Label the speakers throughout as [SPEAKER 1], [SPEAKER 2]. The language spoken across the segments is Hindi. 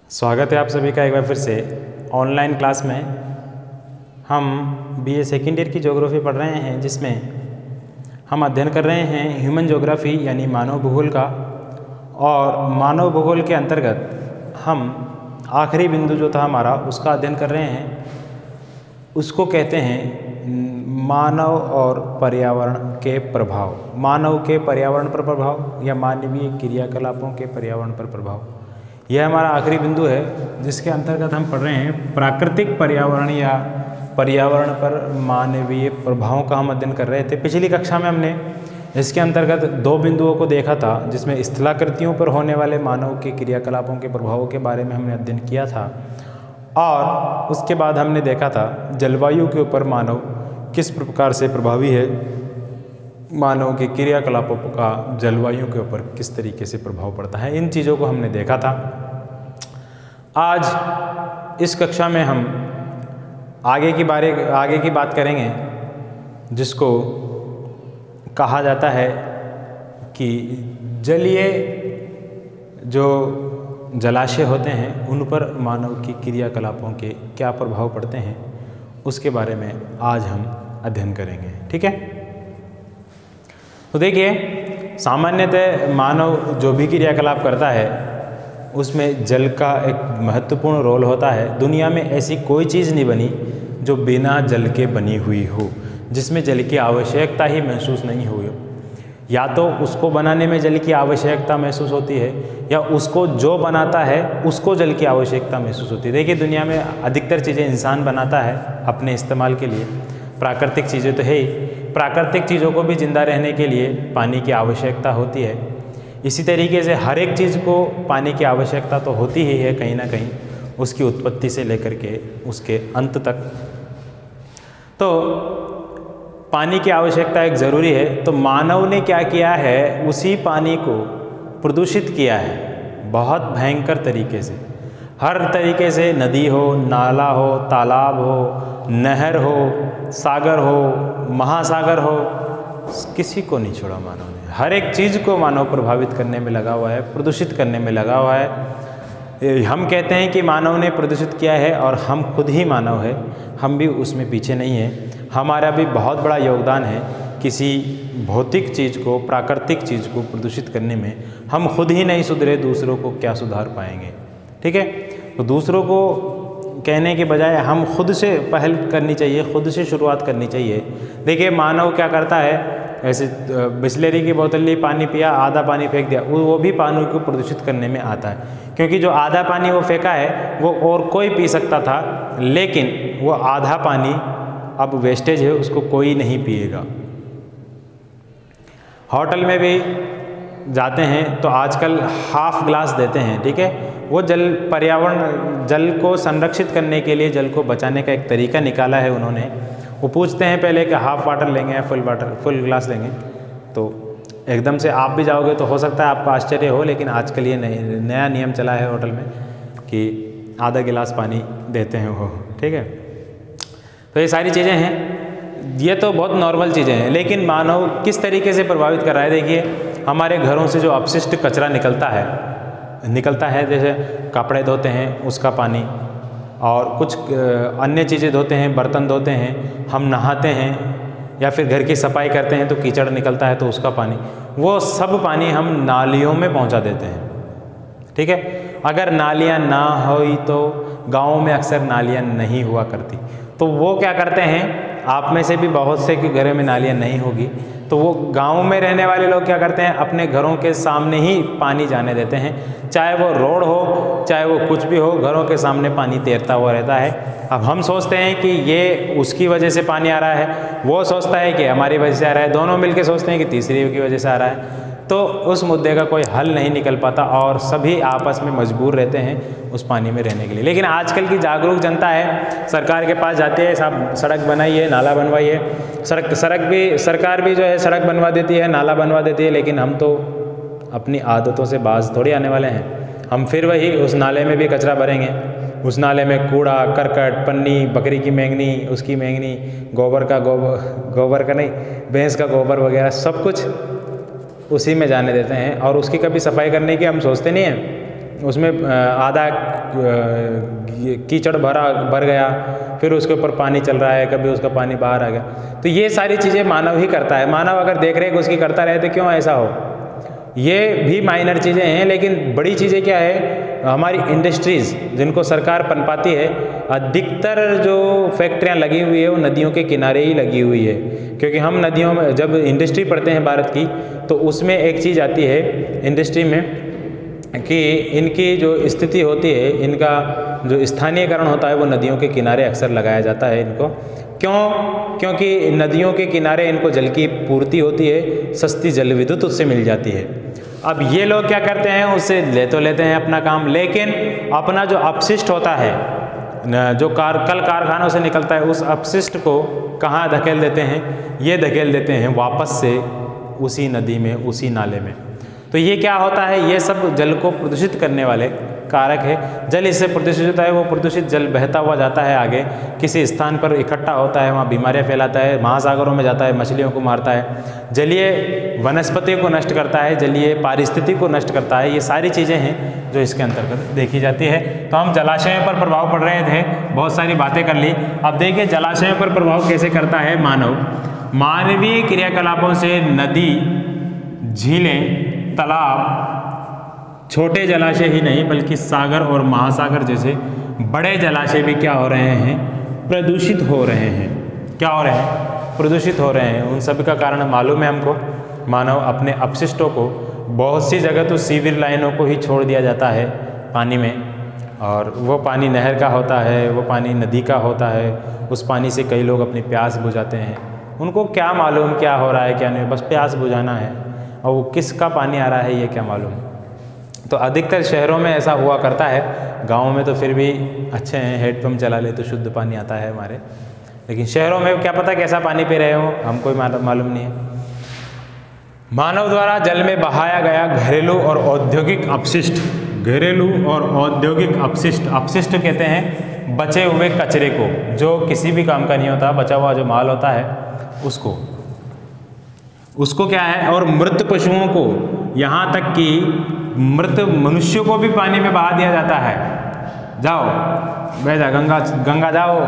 [SPEAKER 1] स्वागत है आप सभी का एक बार फिर से ऑनलाइन क्लास में। हम बीए सेकेंड ईयर की ज्योग्राफी पढ़ रहे हैं, जिसमें हम अध्ययन कर रहे हैं ह्यूमन ज्योग्राफी यानी मानव भूगोल का। और मानव भूगोल के अंतर्गत हम आखिरी बिंदु जो था हमारा उसका अध्ययन कर रहे हैं। उसको कहते हैं मानव और पर्यावरण के प्रभाव, मानव के पर्यावरण पर प्रभाव या मानवीय क्रियाकलापों के पर्यावरण पर प्रभाव। यह हमारा आखिरी बिंदु है, जिसके अंतर्गत हम पढ़ रहे हैं प्राकृतिक पर्यावरण या पर्यावरण पर मानवीय प्रभावों का हम अध्ययन कर रहे थे। पिछली कक्षा में हमने इसके अंतर्गत दो बिंदुओं को देखा था, जिसमें स्थलाकृतियों पर होने वाले मानव के क्रियाकलापों के प्रभावों के बारे में हमने अध्ययन किया था। और उसके बाद हमने देखा था जलवायु के ऊपर मानव किस प्रकार से प्रभावी है, मानव के क्रियाकलापों का जलवायु के ऊपर किस तरीके से प्रभाव पड़ता है। इन चीज़ों को हमने देखा था। आज इस कक्षा में हम आगे की बात करेंगे, जिसको कहा जाता है कि जलीय जो जलाशय होते हैं उन पर मानव की क्रियाकलापों के क्या प्रभाव पड़ते हैं, उसके बारे में आज हम अध्ययन करेंगे। ठीक है, तो देखिए, सामान्यतः मानव जो भी क्रियाकलाप करता है उसमें जल का एक महत्वपूर्ण रोल होता है। दुनिया में ऐसी कोई चीज़ नहीं बनी जो बिना जल के बनी हुई हो, जिसमें जल की आवश्यकता ही महसूस नहीं हुई हो। या तो उसको बनाने में जल की आवश्यकता महसूस होती है, या उसको जो बनाता है उसको जल की आवश्यकता महसूस होती है। देखिए, दुनिया में अधिकतर चीज़ें इंसान बनाता है अपने इस्तेमाल के लिए। प्राकृतिक चीज़ें तो है ही, प्राकृतिक चीज़ों को भी जिंदा रहने के लिए पानी की आवश्यकता होती है। इसी तरीके से हर एक चीज़ को पानी की आवश्यकता तो होती ही है, कहीं ना कहीं उसकी उत्पत्ति से लेकर के उसके अंत तक। तो पानी की आवश्यकता एक ज़रूरी है। तो मानव ने क्या किया है, उसी पानी को प्रदूषित किया है बहुत भयंकर तरीके से। हर तरीके से, नदी हो, नाला हो, तालाब हो, नहर हो, सागर हो, महासागर हो, किसी को नहीं छोड़ा मानव ने। हर एक चीज़ को मानव प्रभावित करने में लगा हुआ है, प्रदूषित करने में लगा हुआ है। हम कहते हैं कि मानव ने प्रदूषित किया है, और हम खुद ही मानव है, हम भी उसमें पीछे नहीं हैं। हमारा भी बहुत बड़ा योगदान है किसी भौतिक चीज़ को, प्राकृतिक चीज़ को प्रदूषित करने में। हम खुद ही नहीं सुधरे, दूसरों को क्या सुधार पाएंगे। ठीक है, तो दूसरों को कहने के बजाय हम खुद से पहल करनी चाहिए, खुद से शुरुआत करनी चाहिए। देखिए, मानव क्या करता है, ऐसे बिस्लेरी की बोतल ली, पानी पिया, आधा पानी फेंक दिया, वो भी पानी को प्रदूषित करने में आता है। क्योंकि जो आधा पानी वो फेंका है वो और कोई पी सकता था, लेकिन वो आधा पानी अब वेस्टेज है, उसको कोई नहीं पिएगा। होटल में भी जाते हैं तो आजकल हाफ ग्लास देते हैं। ठीक है, वो जल को संरक्षित करने के लिए, जल को बचाने का एक तरीका निकाला है उन्होंने। वो पूछते हैं पहले कि हाफ वाटर लेंगे या फुल ग्लास लेंगे। तो एकदम से आप भी जाओगे तो हो सकता है आपको आश्चर्य हो, लेकिन आजकल ये नया नियम चला है होटल में कि आधा गिलास पानी देते हैं वो। ठीक है, तो ये सारी चीज़ें हैं, ये तो बहुत नॉर्मल चीज़ें हैं। लेकिन मानव किस तरीके से प्रभावित कर रहा है, देखिए, हमारे घरों से जो अपशिष्ट कचरा निकलता है, जैसे कपड़े धोते हैं उसका पानी, और कुछ अन्य चीज़ें धोते हैं, बर्तन धोते हैं, हम नहाते हैं, या फिर घर की सफाई करते हैं तो कीचड़ निकलता है तो उसका पानी, वो सब पानी हम नालियों में पहुंचा देते हैं। ठीक है, अगर नालियाँ ना होई तो गाँव में अक्सर नालियाँ नहीं हुआ करती, तो वो क्या करते हैं, आप में से भी बहुत से के घरों में नालियाँ नहीं होगी, तो वो गांव में रहने वाले लोग क्या करते हैं, अपने घरों के सामने ही पानी जाने देते हैं। चाहे वो रोड हो, चाहे वो कुछ भी हो, घरों के सामने पानी तैरता हुआ रहता है। अब हम सोचते हैं कि ये उसकी वजह से पानी आ रहा है, वो सोचता है कि हमारी वजह से आ रहा है, दोनों मिलकर सोचते हैं कि तीसरी की वजह से आ रहा है। तो उस मुद्दे का कोई हल नहीं निकल पाता, और सभी आपस में मजबूर रहते हैं उस पानी में रहने के लिए। लेकिन आजकल की जागरूक जनता है, सरकार के पास जाती है, साहब सड़क बनाइए, नाला बनवाइए। सरकार भी जो है सड़क बनवा देती है, नाला बनवा देती है, लेकिन हम तो अपनी आदतों से बाज थोड़ी आने वाले हैं। हम फिर वही उस नाले में भी कचरा भरेंगे, उस नाले में कूड़ा करकट, पन्नी, बकरी की मैंगनी, उसकी मैंगनी, गोबर का नहीं, भैंस का गोबर वगैरह सब कुछ उसी में जाने देते हैं, और उसकी कभी सफाई करने की हम सोचते नहीं हैं। उसमें आधा कीचड़ भर गया, फिर उसके ऊपर पानी चल रहा है, कभी उसका पानी बाहर आ गया। तो ये सारी चीज़ें मानव ही करता है। मानव अगर देख रेख उसकी करता रहे तो क्यों ऐसा हो। ये भी माइनर चीज़ें हैं, लेकिन बड़ी चीज़ें क्या है, हमारी इंडस्ट्रीज़ जिनको सरकार पनपाती है, अधिकतर जो फैक्ट्रियाँ लगी हुई है वो नदियों के किनारे ही लगी हुई है। क्योंकि हम नदियों में जब इंडस्ट्री पढ़ते हैं भारत की, तो उसमें एक चीज़ आती है इंडस्ट्री में कि इनकी जो स्थिति होती है, इनका जो स्थानीयकरण होता है वो नदियों के किनारे अक्सर लगाया जाता है इनको। क्यों? क्योंकि नदियों के किनारे इनको जल की पूर्ति होती है, सस्ती जल विद्युत उससे मिल जाती है। अब ये लोग क्या करते हैं, उससे ले तो लेते हैं अपना काम, लेकिन अपना जो अपशिष्ट होता है, जो कल कारखानों से निकलता है, उस अपशिष्ट को कहाँ धकेल देते हैं, ये धकेल देते हैं वापस से उसी नदी में, उसी नाले में। तो ये क्या होता है, ये सब जल को प्रदूषित करने वाले कारक है। जल इससे प्रदूषित होता है, वो प्रदूषित जल बहता हुआ जाता है आगे, किसी स्थान पर इकट्ठा होता है, वहाँ बीमारियाँ फैलाता है, महासागरों में जाता है, मछलियों को मारता है, जलीय वनस्पति को नष्ट करता है, जलीय पारिस्थिति को नष्ट करता है। ये सारी चीज़ें हैं जो इसके अंतर्गत देखी जाती है। तो हम जलाशयों पर प्रभाव पड़ रहे थे, बहुत सारी बातें कर ली। अब देखिए जलाशयों पर प्रभाव कैसे करता है मानव। मानवीय क्रियाकलापों से नदी, झीलें, तालाब, छोटे जलाशय ही नहीं बल्कि सागर और महासागर जैसे बड़े जलाशय भी क्या हो रहे हैं, प्रदूषित हो रहे हैं। क्या हो रहे हैं? प्रदूषित हो रहे हैं। उन सब का कारण मालूम है हमको। मानव अपने अपशिष्टों को बहुत सी जगह तो सीवर लाइनों को ही छोड़ दिया जाता है पानी में, और वो पानी नहर का होता है, वो पानी नदी का होता है। उस पानी से कई लोग अपनी प्यास बुझाते हैं। उनको क्या मालूम क्या हो रहा है क्या नहीं, बस प्यास बुझाना है, और वो किसका पानी आ रहा है ये क्या मालूम। तो अधिकतर शहरों में ऐसा हुआ करता है, गाँव में तो फिर भी अच्छे हैं, हेडपम्प चला ले तो शुद्ध पानी आता है हमारे। लेकिन शहरों में क्या पता कैसा पानी पी रहे हो, हमको मालूम नहीं है। मानव द्वारा जल में बहाया गया घरेलू और औद्योगिक अपशिष्ट, घरेलू और औद्योगिक अपशिष्ट, अपशिष्ट कहते हैं बचे हुए कचरे को, जो किसी भी काम का नहीं होता, बचा हुआ जो माल होता है उसको क्या है, और मृत पशुओं को, यहाँ तक कि मृत मनुष्यों को भी पानी में बहा दिया जाता है। जाओ बेजा गंगा जाओ,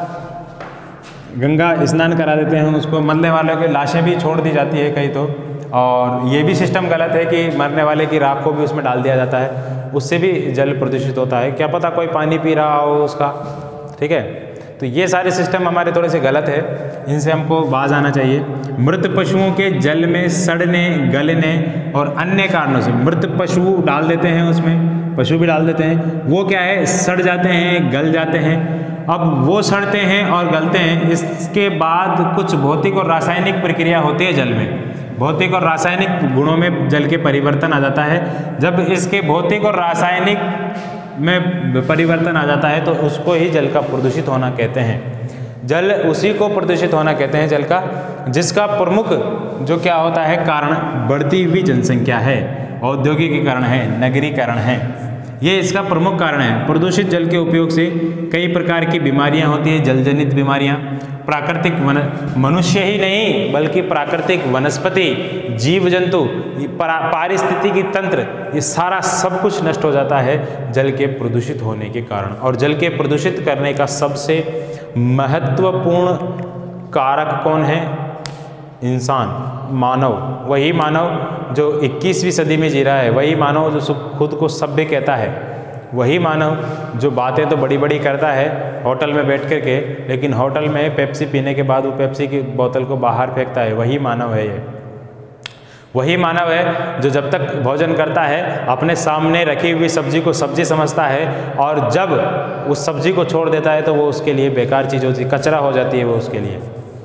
[SPEAKER 1] गंगा स्नान करा देते हैं उसको। मरने वालों की लाशें भी छोड़ दी जाती है कहीं तो, और ये भी सिस्टम गलत है कि मरने वाले की राख को भी उसमें डाल दिया जाता है, उससे भी जल प्रदूषित होता है। क्या पता कोई पानी पी रहा हो उसका, ठीक है। तो ये सारे सिस्टम हमारे थोड़े से गलत है, इनसे हमको बाज आना चाहिए। मृत पशुओं के जल में सड़ने, गलने और अन्य कारणों से, मृत पशु डाल देते हैं उसमें, पशु भी डाल देते हैं, वो क्या है, सड़ जाते हैं, गल जाते हैं। अब वो सड़ते हैं और गलते हैं, इसके बाद कुछ भौतिक और रासायनिक प्रक्रिया होती है जल में, भौतिक और रासायनिक गुणों में जल के परिवर्तन आ जाता है। जब इसके भौतिक और रासायनिक में परिवर्तन आ जाता है तो उसको ही जल का प्रदूषित होना कहते हैं। जल उसी को प्रदूषित होना कहते हैं जल का, जिसका प्रमुख जो क्या होता है कारण, बढ़ती हुई जनसंख्या है, औद्योगिकीकरण है, नगरीकरण है, ये इसका प्रमुख कारण है। प्रदूषित जल के उपयोग से कई प्रकार की बीमारियां होती है, जलजनित बीमारियां। प्राकृतिक मनुष्य ही नहीं बल्कि प्राकृतिक वनस्पति, जीव जंतु, पारिस्थितिकी तंत्र, ये सारा सब कुछ नष्ट हो जाता है जल के प्रदूषित होने के कारण। और जल के प्रदूषित करने का सबसे महत्वपूर्ण कारक कौन है? इंसान, मानव। वही मानव जो 21वीं सदी में जी रहा है, वही मानव जो खुद को सभ्य कहता है, वही मानव जो बातें तो बड़ी बड़ी करता है होटल में बैठ कर के, लेकिन होटल में पेप्सी पीने के बाद वो पेप्सी की बोतल को बाहर फेंकता है, वही मानव है ये। वही मानव है जो जब तक भोजन करता है अपने सामने रखी हुई सब्जी को सब्जी समझता है, और जब उस सब्जी को छोड़ देता है तो वो उसके लिए बेकार चीज़ होती है, कचरा हो जाती है वो उसके लिए,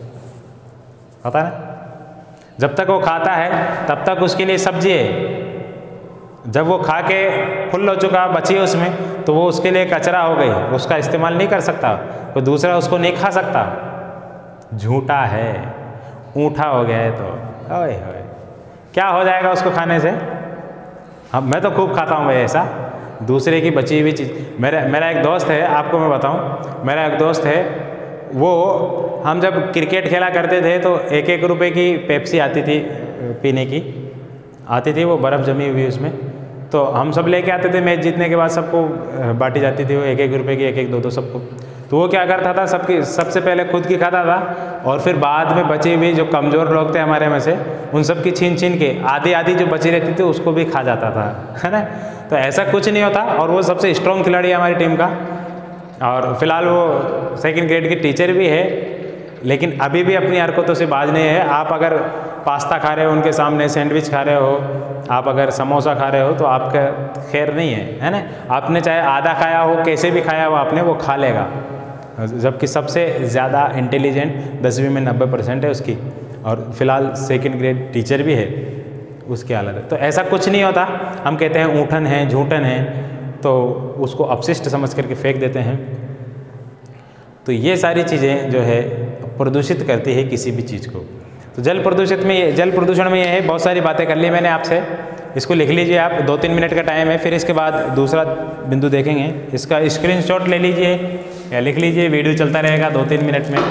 [SPEAKER 1] पता ना। जब तक वो खाता है तब तक उसके लिए सब्जी है, जब वो खा के फुल हो चुका, बची है उसमें, तो वो उसके लिए कचरा हो गई, उसका इस्तेमाल नहीं कर सकता, कोई दूसरा उसको नहीं खा सकता। झूठा है, ऊँटा हो गया है, तो ओए होए क्या हो जाएगा उसको खाने से। हाँ, मैं तो खूब खाता हूँ भाई ऐसा, दूसरे की बची हुई चीज़। मेरा एक दोस्त है, आपको मैं बताऊँ, मेरा एक दोस्त है, वो हम जब क्रिकेट खेला करते थे तो 1-1 रुपए की पेप्सी आती थी पीने की, आती थी, वो बर्फ़ जमी हुई उसमें, तो हम सब लेके आते थे, मैच जीतने के बाद सबको बांटी जाती थी वो 1-1 रुपये की, 1-1 2-2 सबको। तो वो क्या करता था, सबकी सबसे पहले खुद की खाता था और फिर बाद में बची हुई जो कमज़ोर लोग थे हमारे में से उन सब की छीन छीन के आधी आधी जो बची रहती थी उसको भी खा जाता था, है ना। तो ऐसा कुछ नहीं होता और वो सबसे स्ट्रॉन्ग खिलाड़ी है हमारी टीम का। और फिलहाल वो 2nd ग्रेड की टीचर भी है, लेकिन अभी भी अपनी हरकतों से बाज नहीं है। आप अगर पास्ता खा रहे हो उनके सामने, सैंडविच खा रहे हो, आप अगर समोसा खा रहे हो तो आपका खैर नहीं है ना। आपने चाहे आधा खाया हो, कैसे भी खाया हो आपने, वो खा लेगा। जबकि सबसे ज़्यादा इंटेलिजेंट 10वीं में 90% है उसकी, और फिलहाल 2nd ग्रेड टीचर भी है, उसकी हालत है। तो ऐसा कुछ नहीं होता। हम कहते हैं ऊँटन है, झूठन है, तो उसको अपशिष्ट समझ करके फेंक देते हैं। तो ये सारी चीज़ें जो है प्रदूषित करती है किसी भी चीज़ को। तो जल प्रदूषण में ये है, बहुत सारी बातें कर ली मैंने आपसे। इसको लिख लीजिए आप, 2-3 मिनट का टाइम है, फिर इसके बाद दूसरा बिंदु देखेंगे। इसका स्क्रीनशॉट ले लीजिए या लिख लीजिए, वीडियो चलता रहेगा 2-3 मिनट में।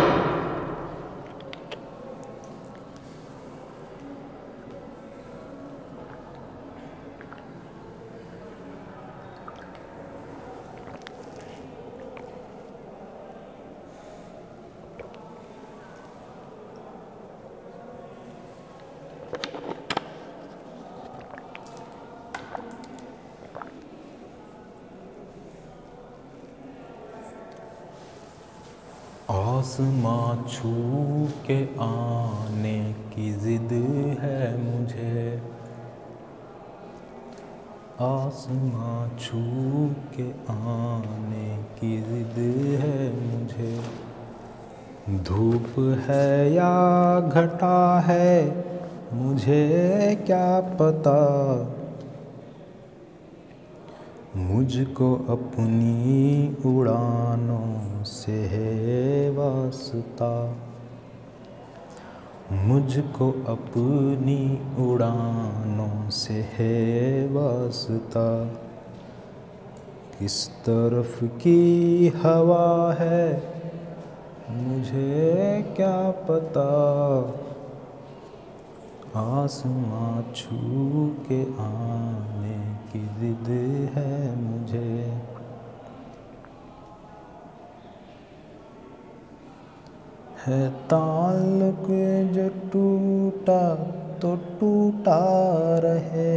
[SPEAKER 1] आसमां छू के आने की जिद है मुझे, आसमां छू के आने की जिद है मुझे। धूप है या घटा है मुझे क्या पता, मुझको अपनी उड़ानों से है वास्ता, मुझको अपनी उड़ानों से है वास्ता। किस तरफ की हवा है मुझे क्या पता, आसमां छू के आने की जिद है मुझे। है ताल्लुक जो टूटा तो टूटा रहे,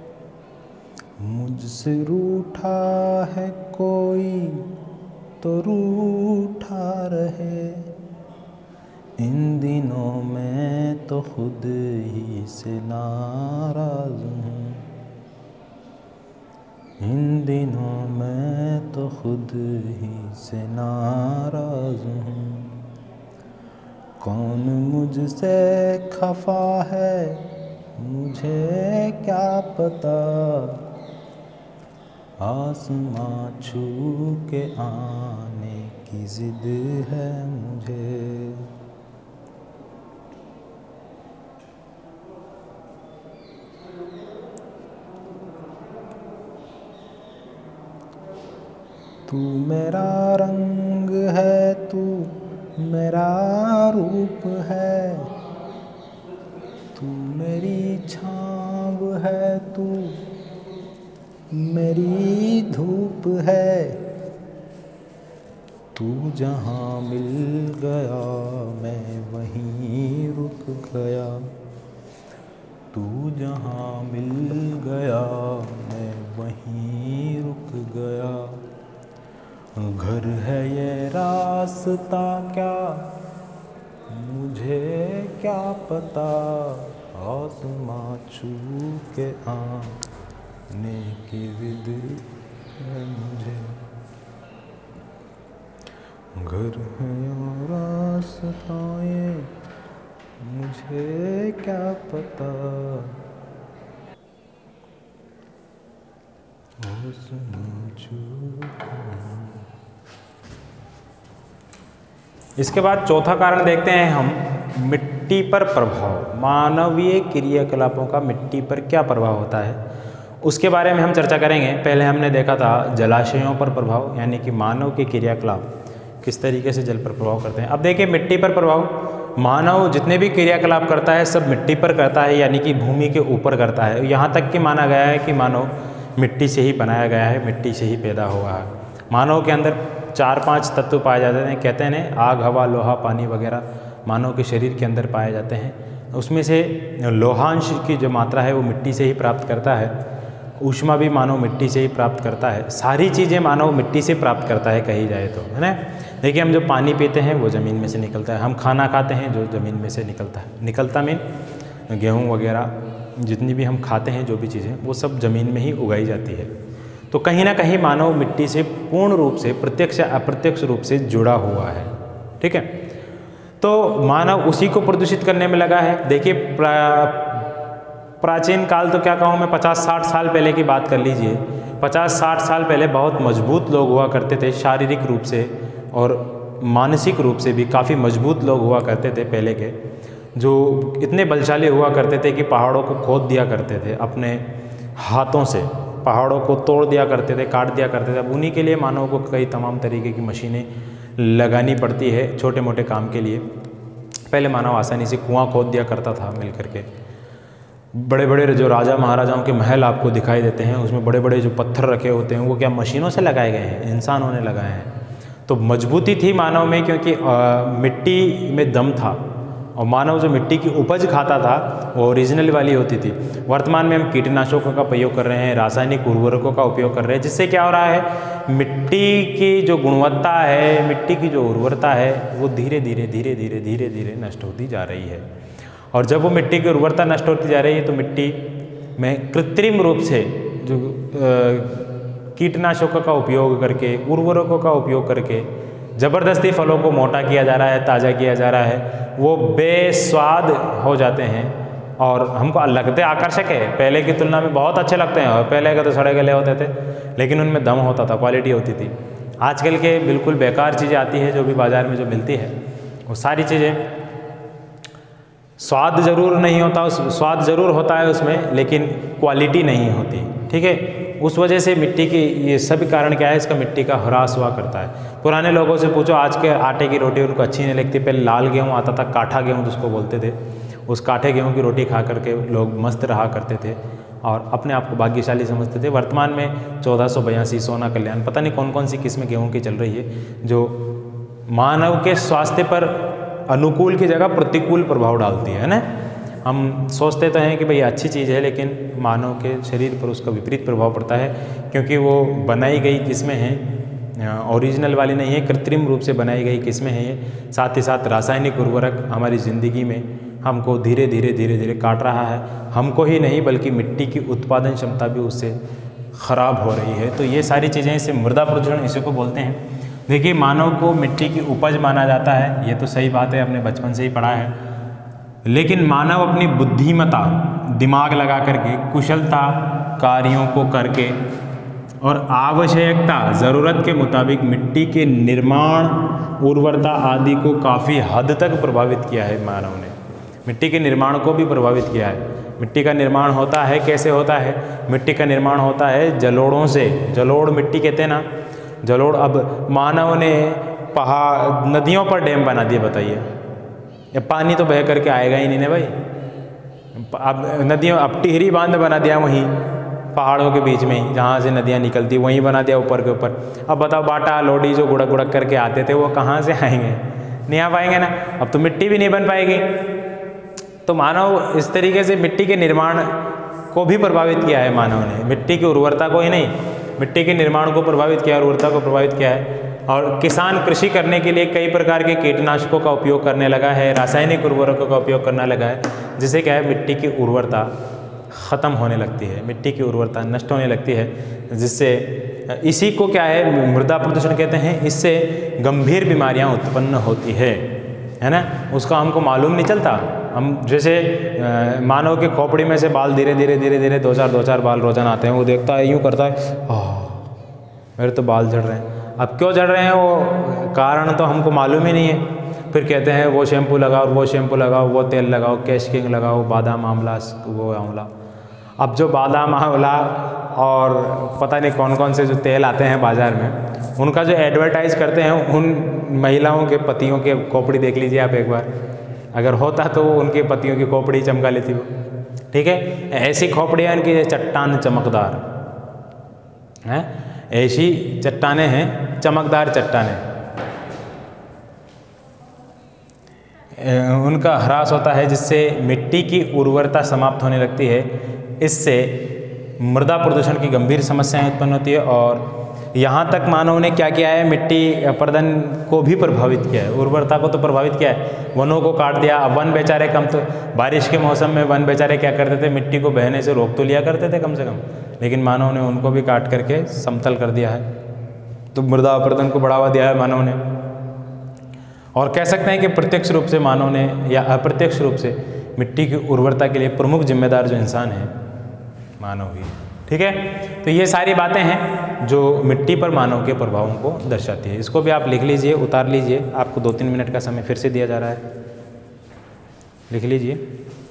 [SPEAKER 1] मुझसे रूठा है कोई तो रूठा रहे। इन दिनों मैं तो खुद ही से नाराज़ हूँ, इन दिनों मैं तो खुद ही से नाराज़ हूँ। कौन मुझसे खफा है मुझे क्या पता, आसमां छू के आने की जिद है मुझे। तू मेरा रंग है, तू मेरा रूप है, तू मेरी छाँव है, तू मेरी धूप है। तू जहाँ मिल गया मैं वहीं रुक गया, तू जहाँ मिल गया मैं वहीं रुक गया। घर है ये रास्ता क्या मुझे क्या पता, आसमां छू के आने की जिद है मुझे। घर है या रास्ता ये मुझे क्या पता, आसमां छू के। इसके बाद चौथा कारण देखते हैं हम, मिट्टी पर प्रभाव। मानवीय क्रियाकलापों का मिट्टी पर क्या प्रभाव होता है उसके बारे में हम चर्चा करेंगे। पहले हमने देखा था जलाशयों पर प्रभाव, यानी कि मानव के क्रियाकलाप किस तरीके से जल पर प्रभाव करते हैं। अब देखिए मिट्टी पर प्रभाव, मानव जितने भी क्रियाकलाप करता है सब मिट्टी पर करता है, यानी कि भूमि के ऊपर करता है। यहाँ तक कि माना गया है कि मानव मिट्टी से ही बनाया गया है, मिट्टी से ही पैदा हुआ है। मानव के अंदर 4-5 तत्व पाए जाते हैं, कहते हैं ना, आग, हवा, लोहा, पानी वगैरह मानव के शरीर के अंदर पाए जाते हैं। उसमें से लोहांश की जो मात्रा है वो मिट्टी से ही प्राप्त करता है, ऊष्मा भी मानव मिट्टी से ही प्राप्त करता है, सारी चीज़ें मानव मिट्टी से प्राप्त करता है कही जाए तो, है ना। देखिए, हम जो पानी पीते हैं वो ज़मीन में से निकलता है, हम खाना खाते हैं जो ज़मीन में से निकलता है, निकलता मीन गेहूँ वगैरह जितनी भी हम खाते हैं, जो भी चीज़ें, वो सब ज़मीन में ही उगाई जाती है। तो कहीं ना कहीं मानव मिट्टी से पूर्ण रूप से, प्रत्यक्ष या अप्रत्यक्ष रूप से जुड़ा हुआ है, ठीक है। तो मानव उसी को प्रदूषित करने में लगा है। देखिए, प्राचीन काल तो क्या कहूँ मैं, 50-60 साल पहले की बात कर लीजिए। 50-60 साल पहले बहुत मजबूत लोग हुआ करते थे, शारीरिक रूप से और मानसिक रूप से भी काफ़ी मजबूत लोग हुआ करते थे पहले के, जो इतने बलशाली हुआ करते थे कि पहाड़ों को खोद दिया करते थे अपने हाथों से, पहाड़ों को तोड़ दिया करते थे, काट दिया करते थे। अब उन्हीं के लिए मानव को कई तमाम तरीके की मशीनें लगानी पड़ती है छोटे मोटे काम के लिए। पहले मानव आसानी से कुआं खोद दिया करता था मिल करके। बड़े बड़े जो राजा महाराजाओं के महल आपको दिखाई देते हैं, उसमें बड़े बड़े जो पत्थर रखे होते हैं वो क्या मशीनों से लगाए गए हैं, इंसानों ने लगाए हैं। तो मजबूती थी मानव में, क्योंकि मिट्टी में दम था, और मानव जो मिट्टी की उपज खाता था वो ओरिजिनल वाली होती थी। वर्तमान में हम कीटनाशकों का प्रयोग कर रहे हैं, रासायनिक उर्वरकों का उपयोग कर रहे हैं, जिससे क्या हो रहा है, मिट्टी की जो गुणवत्ता है, मिट्टी की जो उर्वरता है, वो धीरे धीरे नष्ट होती जा रही है। और जब वो मिट्टी की उर्वरता नष्ट होती जा रही है तो मिट्टी में कृत्रिम रूप से जो कीटनाशकों का उपयोग करके, उर्वरकों का उपयोग करके ज़बरदस्ती फलों को मोटा किया जा रहा है, ताज़ा किया जा रहा है। वो बेस्वाद हो जाते हैं और हमको लगते आकर्षक है, पहले की तुलना में बहुत अच्छे लगते हैं। और पहले के तो सड़े गले होते थे, लेकिन उनमें दम होता था, क्वालिटी होती थी। आजकल के बिल्कुल बेकार चीज़ें आती है, जो भी बाज़ार में जो मिलती है, वो सारी चीज़ें स्वाद ज़रूर नहीं होता, स्वाद ज़रूर होता है उसमें, लेकिन क्वालिटी नहीं होती, ठीक है। उस वजह से मिट्टी की ये सभी कारण क्या है, इसका मिट्टी का ह्रास हुआ करता है। पुराने लोगों से पूछो, आज के आटे की रोटी उनको अच्छी नहीं लगती। पहले लाल गेहूँ आता था, काठा गेहूँ जिसको बोलते थे, उस काठे गेहूँ की रोटी खा करके लोग मस्त रहा करते थे और अपने आप को भाग्यशाली समझते थे। वर्तमान में 1482 सोना कल्याण, पता नहीं कौन कौन सी किस्में गेहूँ की चल रही है, जो मानव के स्वास्थ्य पर अनुकूल की जगह प्रतिकूल प्रभाव डालती है ना। हम सोचते तो हैं कि भाई अच्छी चीज़ है, लेकिन मानव के शरीर पर उसका विपरीत प्रभाव पड़ता है, क्योंकि वो बनाई गई किस्में हैं, ओरिजिनल वाली नहीं है, कृत्रिम रूप से बनाई गई किस्में हैं ये। साथ ही साथ रासायनिक उर्वरक हमारी ज़िंदगी में हमको धीरे धीरे काट रहा है। हमको ही नहीं, बल्कि मिट्टी की उत्पादन क्षमता भी उससे ख़राब हो रही है। तो ये सारी चीज़ें, इसे मृदा प्रदूषण इसी को बोलते हैं। देखिए, मानव को मिट्टी की उपज माना जाता है, ये तो सही बात है, अपने बचपन से ही पढ़ा है। लेकिन मानव अपनी बुद्धिमत्ता, दिमाग लगा करके, कुशलता कार्यों को करके और आवश्यकता, ज़रूरत के मुताबिक मिट्टी के निर्माण, उर्वरता आदि को काफ़ी हद तक प्रभावित किया है। मानव ने मिट्टी के निर्माण को भी प्रभावित किया है। मिट्टी का निर्माण होता है, कैसे होता है? मिट्टी का निर्माण होता है जलोढ़ों से। जलोढ़ मिट्टी कहते हैं ना, जलोढ़। अब मानव ने पहाड़, नदियों पर डैम बना दिए, बताइए, ये पानी तो बह करके आएगा ही नहीं ना भाई। अब नदियों, अब टिहरी बांध बना दिया वहीं पहाड़ों के बीच में ही, जहाँ से नदियाँ निकलती, वहीं बना दिया ऊपर के ऊपर। अब बताओ, बाटा लोडी जो गुड़क गुड़क करके आते थे, वो कहाँ से आएंगे? नहीं आ पाएंगे ना। अब तो मिट्टी भी नहीं बन पाएगी। तो मानव इस तरीके से मिट्टी के निर्माण को भी प्रभावित किया है मानव ने, मिट्टी की उर्वरता को ही नहीं, मिट्टी के निर्माण को प्रभावित किया, उर्वरता को प्रभावित किया है। और किसान कृषि करने के लिए कई प्रकार के कीटनाशकों का उपयोग करने लगा है, रासायनिक उर्वरकों का उपयोग करने लगा है, जिससे क्या है, मिट्टी की उर्वरता ख़त्म होने लगती है, मिट्टी की उर्वरता नष्ट होने लगती है, जिससे इसी को क्या है, मृदा प्रदूषण कहते हैं। इससे गंभीर बीमारियां उत्पन्न होती है ना। उसका हमको मालूम नहीं चलता। हम जैसे मानव के खोपड़ी में से बाल धीरे धीरे दो चार बाल रोजाना आते हैं, वो देखता है, यूँ करता है, मेरे तो बाल झड़ रहे हैं। अब क्यों झड़ रहे हैं, वो कारण तो हमको मालूम ही नहीं है। फिर कहते हैं वो शैम्पू लगाओ, वो शैम्पू लगाओ, वो तेल लगाओ, कैश किंग लगाओ, बादाम आंवला, वो आंवला। अब जो बादाम आंवला और पता नहीं कौन कौन से जो तेल आते हैं बाज़ार में, उनका जो एडवर्टाइज करते हैं, उन महिलाओं के पतियों के खोपड़ी देख लीजिए आप एक बार। अगर होता तो उनके पतियों की खोपड़ी चमका लेती वो, ठीक है। ऐसी खोपड़ियाँ इनकी चट्टान चमकदार, हैं, ऐसी चट्टानें हैं, चमकदार चट्टानें, उनका ह्रास होता है जिससे मिट्टी की उर्वरता समाप्त होने लगती है। इससे मृदा प्रदूषण की गंभीर समस्याएं उत्पन्न होती है और यहाँ तक मानव ने क्या किया है, मिट्टी अपरदन को भी प्रभावित किया है, उर्वरता को तो प्रभावित किया है, वनों को काट दिया। अब वन बेचारे कम तो बारिश के मौसम में वन बेचारे क्या करते थे, मिट्टी को बहने से रोक तो लिया करते थे कम से कम, लेकिन मानव ने उनको भी काट करके समतल कर दिया है। तो मृदा अपरदन को बढ़ावा दिया है मानव ने। और कह सकते हैं कि प्रत्यक्ष रूप से मानव ने या अप्रत्यक्ष रूप से मिट्टी की उर्वरता के लिए प्रमुख जिम्मेदार जो इंसान है मानव ही। ठीक है, तो ये सारी बातें हैं जो मिट्टी पर मानव के प्रभावों को दर्शाती है। इसको भी आप लिख लीजिए, उतार लीजिए, आपको 2-3 मिनट का समय फिर से दिया जा रहा है, लिख लीजिए।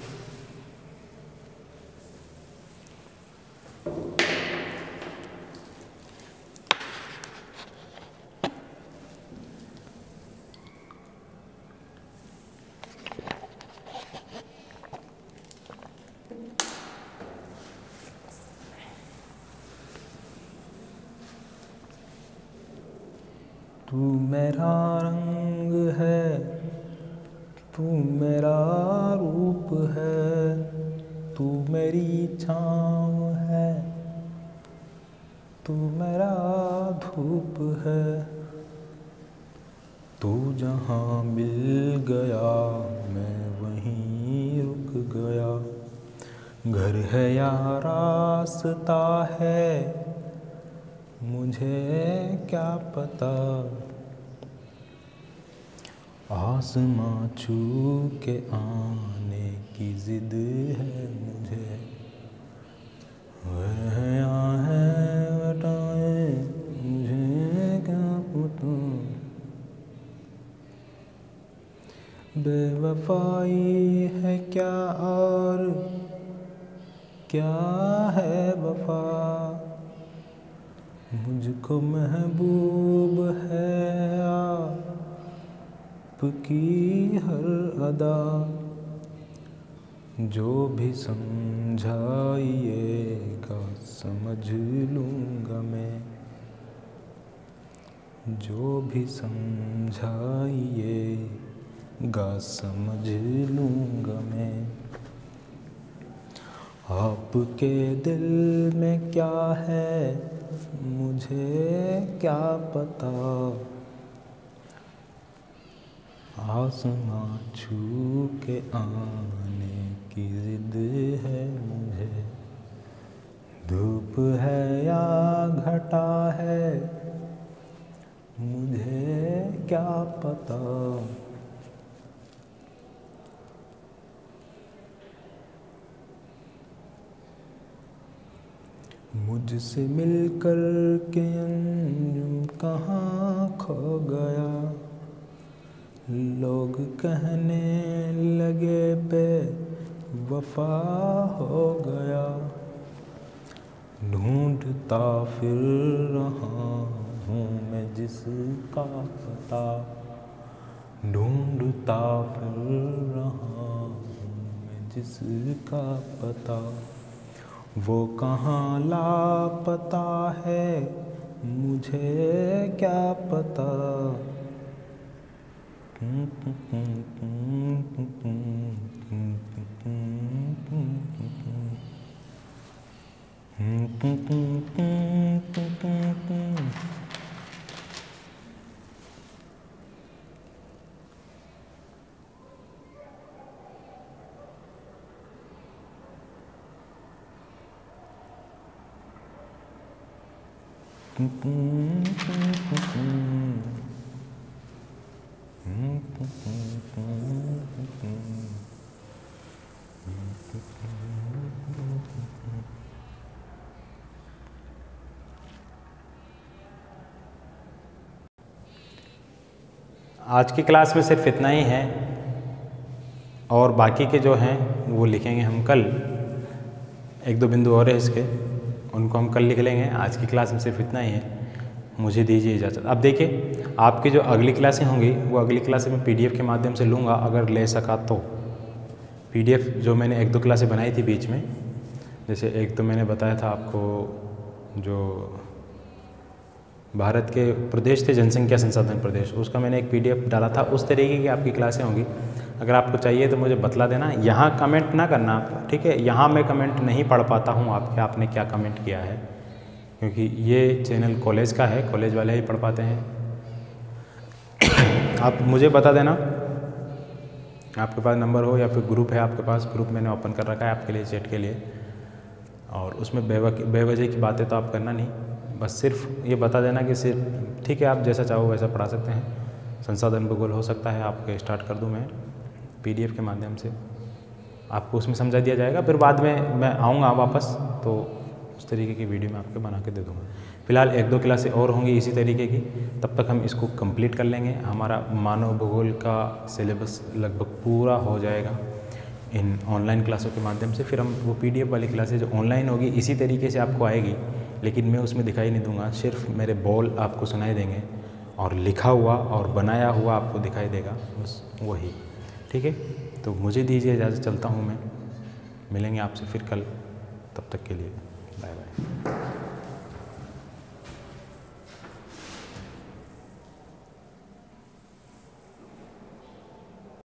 [SPEAKER 1] तू मेरा रंग है, तू मेरा रूप है, तू मेरी छाँव है, तू मेरा धूप है। तू जहाँ मिल गया मैं वहीं रुक गया, घर है या रास्ता है मुझे क्या पता, आसमां छू के आने की जिद है मुझे, वह यहाँ है बताए मुझे क्या पता। बेवफाई है क्या और क्या है वफा, मुझको महबूब है आपकी हर अदा, जो भी समझाइएगा समझ लूँगा मैं, जो भी समझाइएगा समझ लूँगा मैं। आपके दिल में क्या है मुझे क्या पता, आसमां छू के आने की जिद है मुझे, धूप है या घटा है मुझे क्या पता। मुझसे मिलकर के अंजुम कहाँ खो गया, लोग कहने लगे बेवफा हो गया, ढूंढता फिर रहा हूँ मैं जिसका पता, ढूंढता फिर रहा हूँ मैं जिसका पता, वो कहाँ लापता है मुझे क्या पता। आज की क्लास में सिर्फ इतना ही है और बाकी के जो हैं वो लिखेंगे हम कल। 1-2 बिंदु और है इसके, उनको हम कल लिख लेंगे। आज की क्लास में सिर्फ इतना ही है, मुझे दीजिए इजाज़त। अब देखिए, आपकी जो अगली क्लासें होंगी वो अगली क्लासें मैं PDF के माध्यम से लूँगा, अगर ले सका तो। PDF जो मैंने 1-2 क्लासें बनाई थी बीच में, जैसे एक तो मैंने बताया था आपको जो भारत के प्रदेश थे जनसंख्या संसाधन प्रदेश, उसका मैंने एक PDF डाला था। उस तरीके की आपकी क्लासें होंगी। अगर आपको चाहिए तो मुझे बतला देना। यहाँ कमेंट ना करना आप, ठीक है। यहाँ मैं कमेंट नहीं पढ़ पाता हूँ आपने क्या कमेंट किया है, क्योंकि ये चैनल कॉलेज का है, कॉलेज वाले ही पढ़ पाते हैं। आप मुझे बता देना, आपके पास नंबर हो या फिर ग्रुप है आपके पास, ग्रुप मैंने ओपन कर रखा है आपके लिए, चैट के लिए। और उसमें बेवजह की बातें तो आप करना नहीं, बस सिर्फ ये बता देना कि सिर्फ ठीक है, आप जैसा चाहो वैसा पढ़ा सकते हैं। संसाधन भूगोल हो सकता है आपके स्टार्ट कर दूँ मैं PDF के माध्यम से, आपको उसमें समझा दिया जाएगा। फिर बाद में मैं आऊँगा वापस तो उस तरीके की वीडियो मैं आपको बना के दे दूँगा। फिलहाल 1-2 क्लासें और होंगी इसी तरीके की, तब तक हम इसको कंप्लीट कर लेंगे। हमारा मानव भूगोल का सिलेबस लगभग पूरा हो जाएगा इन ऑनलाइन क्लासों के माध्यम से। फिर हम वो PDF वाली क्लासें जो ऑनलाइन होगी इसी तरीके से आपको आएगी, लेकिन मैं उसमें दिखाई नहीं दूंगा, सिर्फ मेरे बॉल आपको सुनाई देंगे और लिखा हुआ और बनाया हुआ आपको दिखाई देगा, बस वही, ठीक है। तो मुझे दीजिए इजाज़त, चलता हूँ मैं, मिलेंगे आपसे फिर कल, तब तक के लिए बाय बाय।